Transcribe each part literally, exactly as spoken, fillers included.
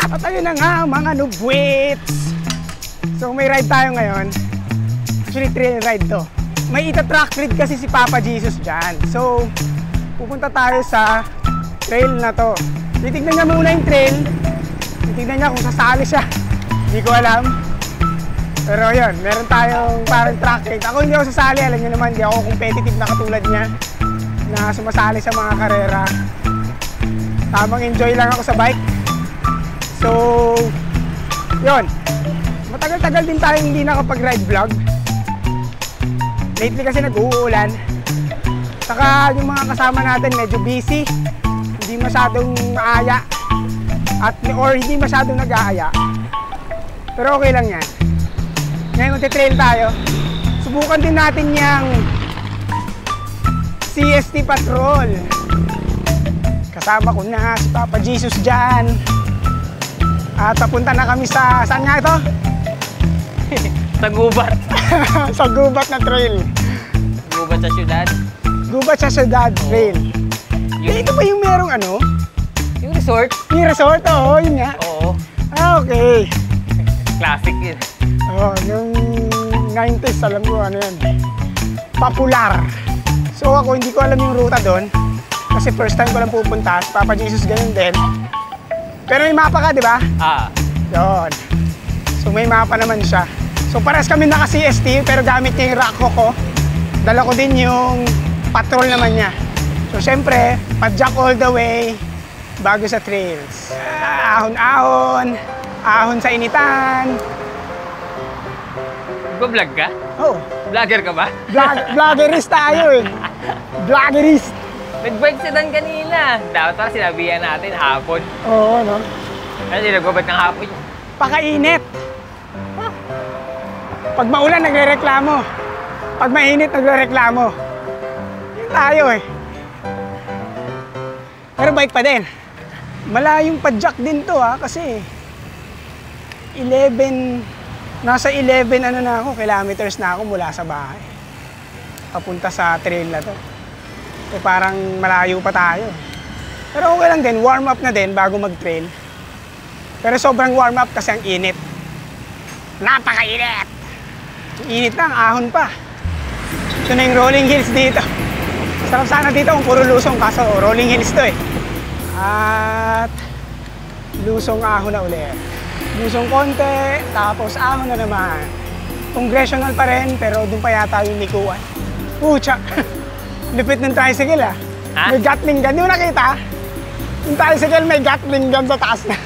At ayun na nga mga nubwits. So may ride tayo ngayon. Actually trail ride to. May ita-track ride kasi si Papa Jesus dyan. So pupunta tayo sa trail na to. Titignan niya muna yung trail. Titignan niya kung sasali siya. Hindi ko alam. Pero yun, meron tayong parang track ride. Ako hindi ako sasali, alam niyo naman, hindi ako competitive na katulad niya na sumasali sa mga karera. Tamang enjoy lang ako sa bike. So, yun. Matagal-tagal din tayo hindi nakapag-ride vlog. Lately kasi nag-uulan. Saka yung mga kasama natin medyo busy. Hindi masyadong maaya. At, or hindi masyadong nag-aaya. Pero okay lang yan. Ngayon magte-trail tayo. Subukan din natin yung C S T Patrol. Kasama ko na si Papa Jesus dyan. At papunta na kami sa, saan nga ito? Sa gubat. Sa gubat na trail. Gubat sa syudad. Gubat sa syudad trail. Yung, eh, ito ba yung merong ano? yung resort? Yung resort, oo, yun nga. Oo. Ah, okay. Classic yun. Oo, yung nineties, alam ko ano yan. Popular. So ako, hindi ko alam yung ruta doon. Kasi first time ko lang pupunta. Si Papa Jesus ganun din. Pero may mapa ka, di ba? Ah. Yun. So may mapa naman siya. So parehas kami naka-C S T pero gamit niya yung Racco ko. Dala ko din yung patrol naman niya. So syempre, padjak all the way bago sa trails. Ah, ahon-ahon, ahon sa initan. Nagpa-vlog ka? Oh. Vlogger ka ba? Vlog vloggerist tayo eh. Vloggerist. Nag-bike sedan kanina. Dapat pala sinabihan natin hapon. Oo, no? Kasi nag-bike ng hapon. Pakainit. Pag maulan, nagre-reklamo. Pag mainit, nagre-reklamo. Yun tayo eh. Pero bike pa din. Malayong padjak din to ha, kasi eleven, nasa eleven ano na ako, kilometers na ako mula sa bahay. Papunta sa trail na to. Eh, parang malayo pa tayo. Pero okay lang din, warm up na din bago mag-trail. Pero sobrang warm up kasi ang init. Napakainit! Init na, ang ahon pa. Ito na yung rolling hills dito. Sarap sana dito kung puro lusong, kaso rolling hills to eh. At lusong ahon na ulit. Lusong konti, tapos ahon na naman. Congressional pa rin, pero doon pa yata yung likuan. Pucha! Lupit ng tricycle ah. Ha? May Gatling gun. Di mo nakita? Yung tricycle may Gatling gun sa taas na.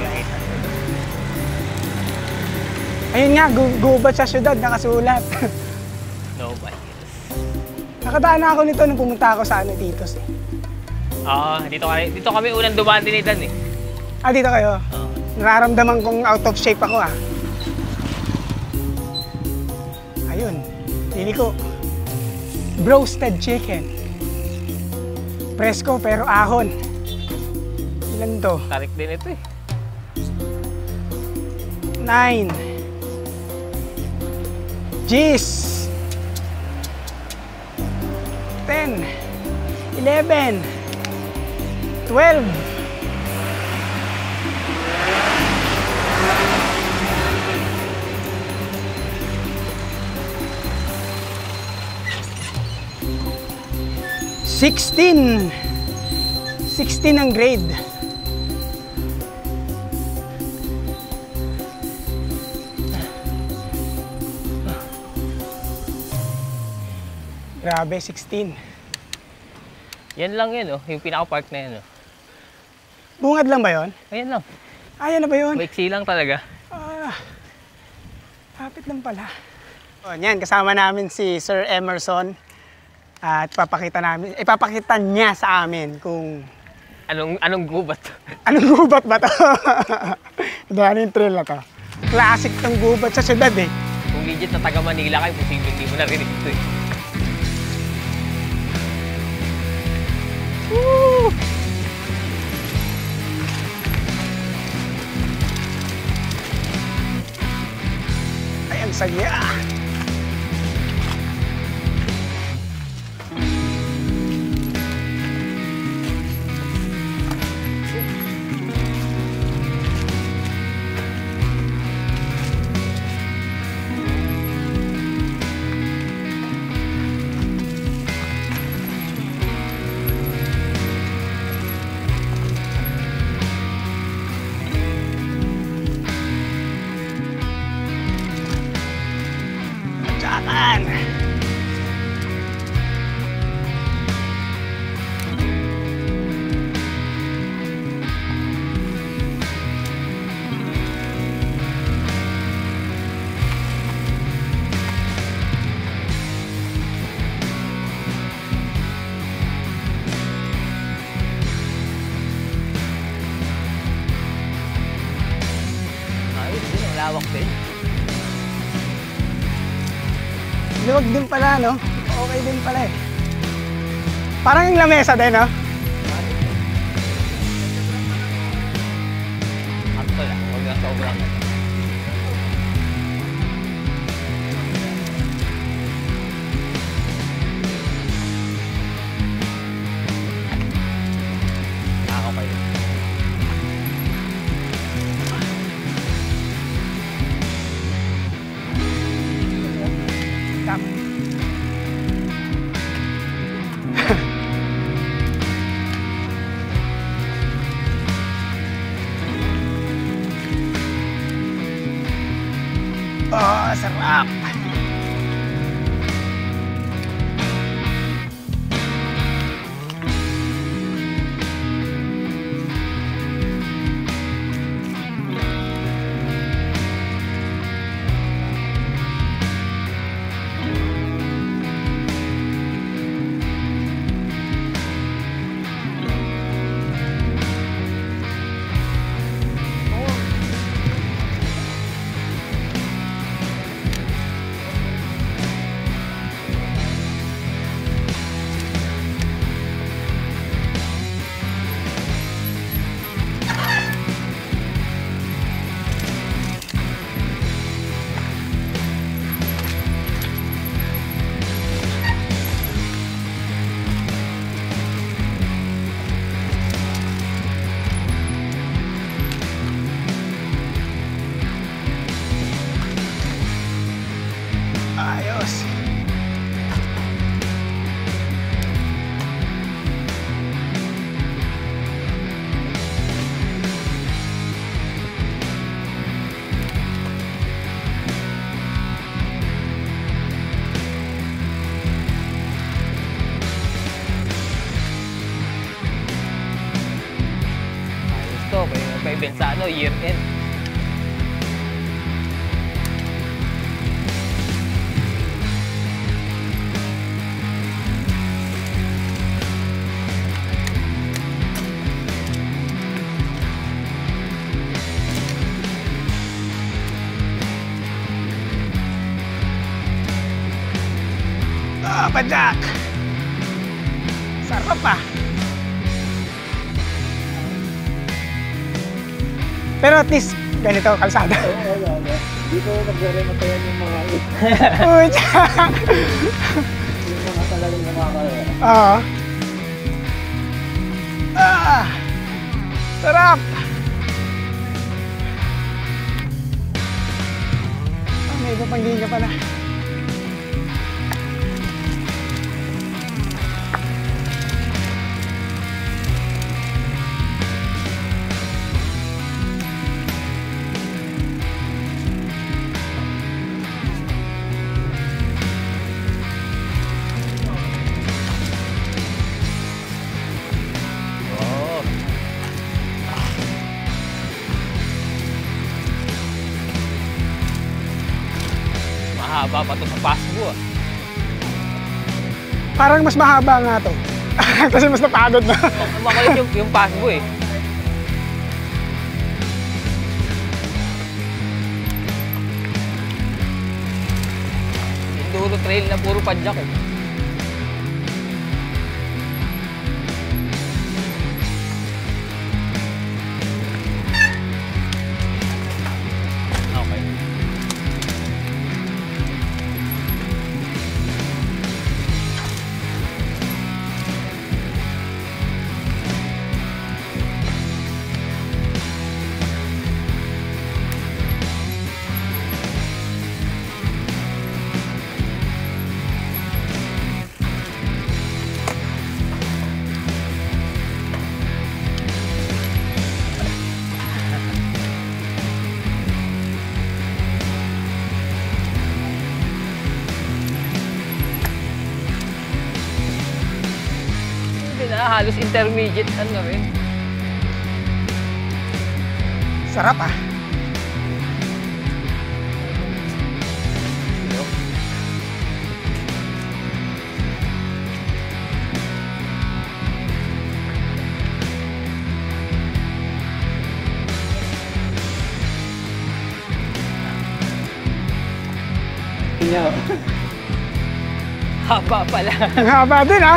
Ayun nga, gu gubat sa syudad, nakasulat. No bias. Nakadaan na ako nito nung pumunta ako sa ano, Titos eh. Oo, dito kami, dito kami unang dumaan din ni Dan eh. Ah, dito kayo? Oo. Nararamdaman kong out of shape ako ah. Ayun, pili ko. Roasted chicken. Presko pero ahon. Ilan to? Tarik din ito eh. Nine. Jeez. Ten. Eleven. Twelve. Sixteen. Sixteen ang grade. Grabe, sixteen. Yan lang yun oh, yung pinaka-park na yan oh. Bungad lang ba yun? Ayan lang. Ayan na ba yun? Maiksi lang talaga. Ah, kapit lang pala. O, yan, kasama namin si Sir Emerson. At papakita namin, ipapakita niya sa amin kung Anong anong gubat? anong gubat ba to? Dahil yung trail na to. Classic tong gubat sa syudad eh. Kung legit na taga Manila kayo, posible hindi mo narinig ito eh. Woo! Ay, ang saya! malawak din. Luwag din pala, no? Okay din pala eh. Parang yung lamesa din, no? Sakto lang, huwag na sobrang. Ah, okay. Tap. Oh, sarap. Ayos. Ayos to, may, may event sa ano, year end. Ah, padyak. Sarap ah. Pero at least, ganito, kalsada. Dito nagre-rematayan yung mga Uy, tsak. yung mga talagang nakakaya. Oo. Ah, sarap. Ah, may iba pang linya pala. Oh. Mahaba pa to sa Pasbo ah. Parang mas mahaba nga to. Kasi mas napagod na. Makulit yung, yung Pasbo eh. Enduro trail na puro padyak eh. Okay. Hindi na, halos intermediate ano rin. Sarap ah. Ano? niya. Haba pala. Ang haba din ha.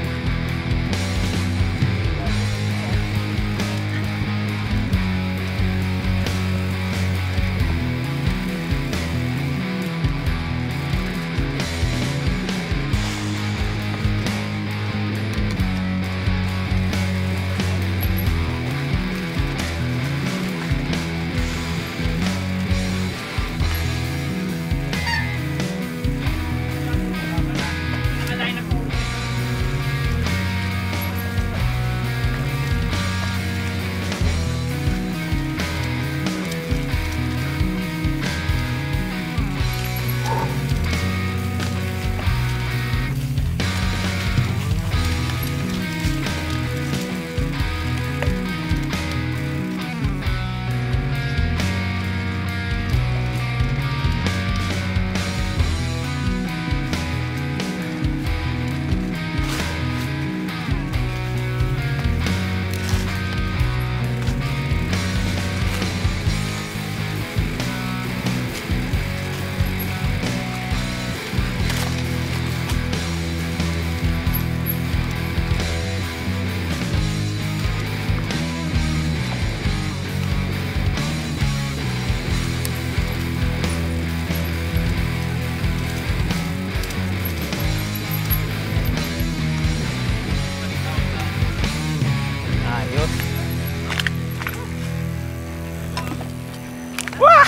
Ayos. Wah!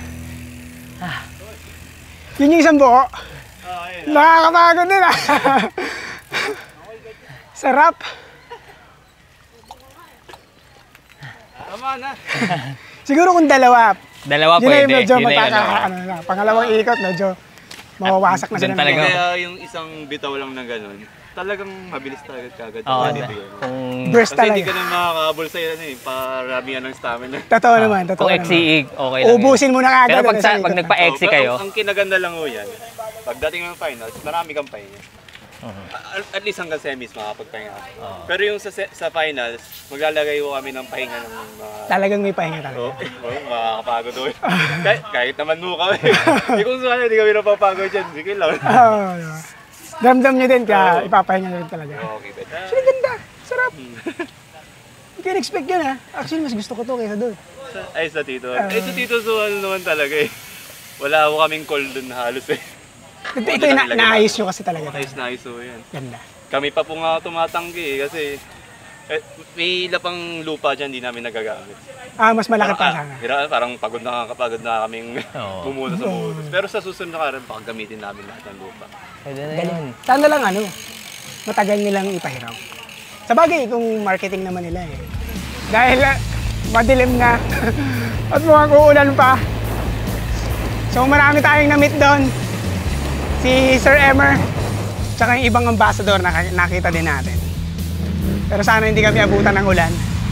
Yun yung isang buo. Nakakapagod din ah. Sarap. Tama na. Siguro kung dalawa. Dalawa Yun na pwede. yung medyo Yun na yung magkaka... ano. Ano, na, pangalawang ikot, medyo mawawasak na Dun sila. ng talaga. buo. Kaya yung isang bitaw lang ng gano'n, talagang mabilis talaga kagad. Oo, Titibigyan. kung, Burst Kasi hindi talaga. ka na makakahabol sa yan eh, paramihan ng stamina. Totoo naman, totoo kung naman. X C E, okay lang. yun. Ubusin mo na kagad. Pero pag, ano, sa, sa pag ikot. nagpa-X C Oh, pero kayo, Ang, ang kinaganda lang ho yan, pagdating ng finals, marami kang pahinga. Mhm. At, at least hanggang semis makakapagpahinga. Pero yung sa, se- sa finals, maglalagay ko kami ng pahinga ng mga... Talagang may pahinga talaga. Oh, oh, makakapagod doon. kahit, kahit naman mo kami. Hindi kung saan, hindi kami napapagod dyan. Sige lang. Oo, diba? Damdam nyo din, kaya ipapahinga nyo rin talaga. Okay, bet. Actually, ganda. Sarap. Hindi ko expect yun ha. Actually, mas gusto ko to kaysa doon. Sa- Ay, sa Tito. Ay, sa Tito, so ano naman talaga eh. Wala ako kaming call doon halos eh. Ito, ito yung na, naayos nyo kasi talaga. Nice, nice so yan. Ganda. Kami pa po nga tumatanggi eh, kasi eh, may lapang lupa dyan, di namin nagagamit. Ah, mas malaki pa ah, sana. hira- parang pagod na kapagod na kaming Oo. bumuto sa butos. Pero sa susunod na karan, baka gamitin namin lahat ng lupa. pwede na yun. Galing. Sana lang ano, matagal nilang ipahiraw. Sa bagay, kung marketing naman nila eh. Dahil ah, madilim na at mukhang uulan pa. So marami tayong na-meet doon. Si Sir Emer, tsaka yung ibang ambassador na nakita din natin. Pero sana hindi kami abutan ng ulan.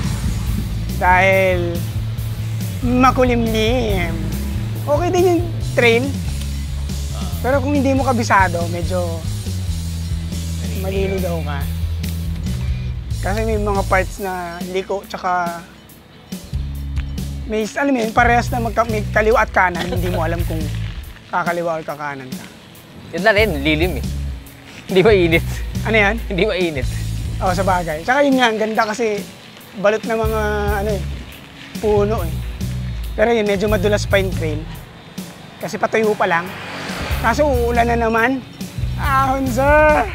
Dahil makulimlim. Okay din yung trail. Pero kung hindi mo kabisado, medyo maliligaw ka. Kasi may mga parts na liko, tsaka may, alam mo yun, parehas na magka, may kaliwa at kanan, hindi mo alam kung kakaliwa o kakanan ka. Yun na rin, lilim eh. Hindi mainit. Ano yan? Hindi mainit. Oo, sa bagay. Tsaka yun nga, ang ganda kasi balot na mga, ano eh, puno eh. Pero yun, medyo madulas pa yung trail. Kasi patuyo pa lang. Kaso uulan na naman. Ahon, sir!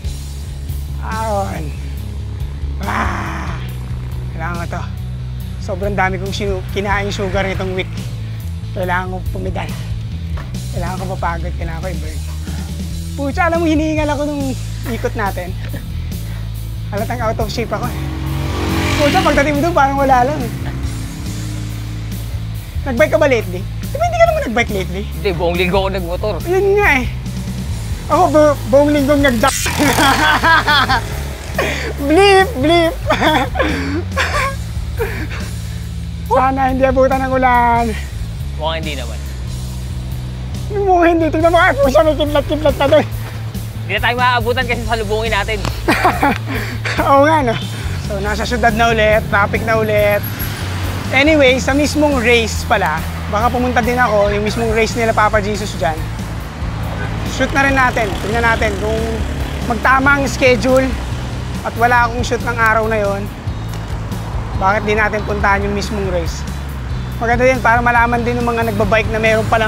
Ahon. Ah! Kailangan ko to. Sobrang dami kong sinu- kinain sugar nitong week. Kailangan ko pumidal. Kailangan ko mapagod. Kailangan ko i-burn. Pucha, alam mo, hinihingal ako nung ikot natin. Halatang out of shape ako. Pucha, pagdating mo doon, parang wala lang. Nagbike ka ba lately? Di ba hindi ka naman nagbike lately? Hindi, buong linggo ako nagmotor. Yun nga eh. Ako, bu- buong linggong nag-jack. Blip, blip. Sana hindi abutan ng ulan. Mukhang hindi naman. Yung mga hindi, tignan mo kayo, pusa may kidlat-kidlat na doon. Hindi na tayo maaabutan kasi salubungin natin. Oo nga, no? So, nasa syudad na ulit, traffic na ulit. Anyway, sa mismong race pala, baka pumunta din ako, yung mismong race nila Papa Jesus dyan. shoot na rin natin. Tingnan natin kung magtama ang schedule at wala akong shoot ng araw na yon, bakit di natin puntahan yung mismong race. Maganda din para malaman din ng mga nagbabike na meron palang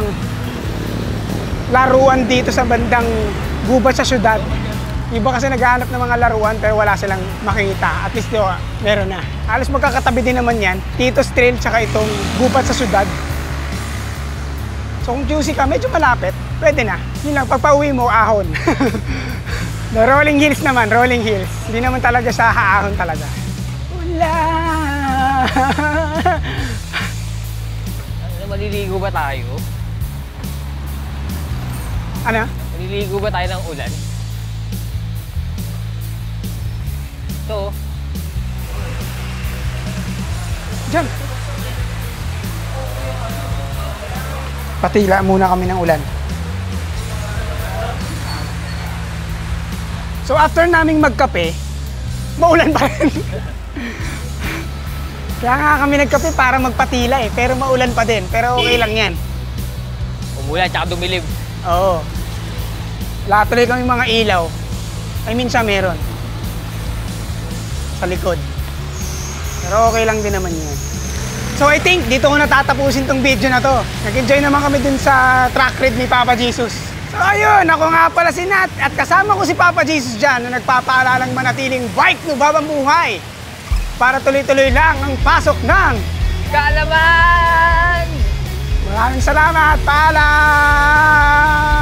laruan dito sa bandang gubat sa syudad. Iba kasi naghahanap ng mga laruan pero wala silang makikita. At least di ba, meron na. Halos magkakatabi din naman yan. Tito's Trail tsaka itong gubat sa syudad. So kung juicy ka, medyo malapit, pwede na. Yun lang, pagpa-uwi mo, ahon. The rolling hills naman, rolling hills. Hindi naman talaga siya haahon talaga. Wala! Ano, maliligo ba tayo? Ano? Maliligo ba tayo ng ulan? Ito. Diyan. Patila muna kami ng ulan. So after naming magkape, maulan pa rin. Kaya nga kami nagkape para magpatila eh, pero maulan pa din. Pero okay lang yan. Umulan tsaka dumilib. Oo. Lahat tuloy kami mga ilaw. I mean siya meron. Sa likod. Pero okay lang din naman yan. So I think dito ko natatapusin tong video na to. Nag-enjoy naman kami dun sa track ride ni Papa Jesus. So ayun, ako nga pala si Nat at kasama ko si Papa Jesus dyan na nagpapaalalang manatiling bike no babamuhay para tuloy-tuloy lang ang pasok ng Kaalaman! Maraming salamat, paalam!